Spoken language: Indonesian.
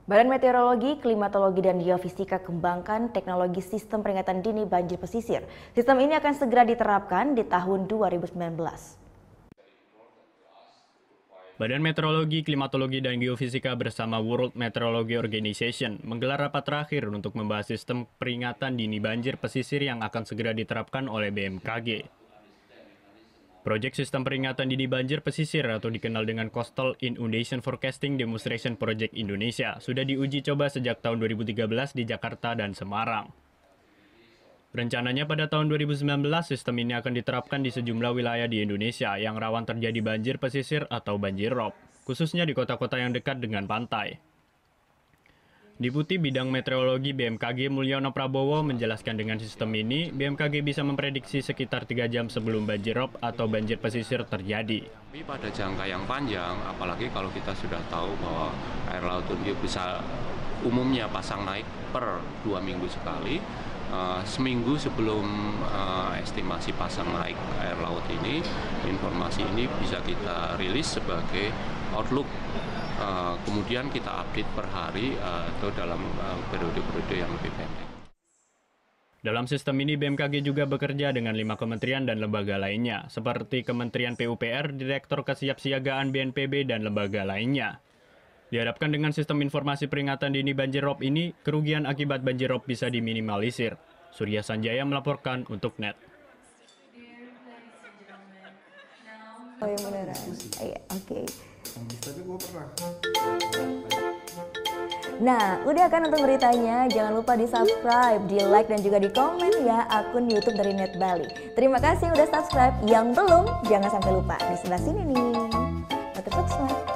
Badan Meteorologi, Klimatologi, dan Geofisika kembangkan teknologi sistem peringatan dini banjir pesisir. Sistem ini akan segera diterapkan di tahun 2019. Badan Meteorologi, Klimatologi, dan Geofisika bersama World Meteorology Organization menggelar rapat terakhir untuk membahas sistem peringatan dini banjir pesisir yang akan segera diterapkan oleh BMKG. Proyek Sistem Peringatan Dini Banjir Pesisir atau dikenal dengan Coastal Inundation Forecasting Demonstration Project Indonesia sudah diuji coba sejak tahun 2013 di Jakarta dan Semarang. Rencananya pada tahun 2019, sistem ini akan diterapkan di sejumlah wilayah di Indonesia yang rawan terjadi banjir pesisir atau banjir rob, khususnya di kota-kota yang dekat dengan pantai. Deputi Bidang Meteorologi BMKG Mulyono Prabowo menjelaskan dengan sistem ini, BMKG bisa memprediksi sekitar 3 jam sebelum banjir rob atau banjir pesisir terjadi. Tapi pada jangka yang panjang, apalagi kalau kita sudah tahu bahwa air laut itu bisa umumnya pasang naik per 2 minggu sekali, seminggu sebelum estimasi pasang naik air laut ini, informasi ini bisa kita rilis sebagai outlook. Kemudian kita update per hari atau dalam periode-periode yang lebih pendek. Dalam sistem ini BMKG juga bekerja dengan 5 kementerian dan lembaga lainnya, seperti Kementerian PUPR, Direktur Kesiapsiagaan BNPB, dan lembaga lainnya. Diharapkan dengan sistem informasi peringatan dini banjir rob ini, kerugian akibat banjir rob bisa diminimalisir. Surya Sanjaya melaporkan untuk NET. Oh yang beneran? Oke. Tapi gue pernah. Nah, udah kan untuk beritanya? Jangan lupa di-subscribe, di-like, dan juga di-komen ya akun YouTube dari Net Bali. Terima kasih udah subscribe. Yang belum, jangan sampai lupa. Di sebelah sini nih. Subscribe.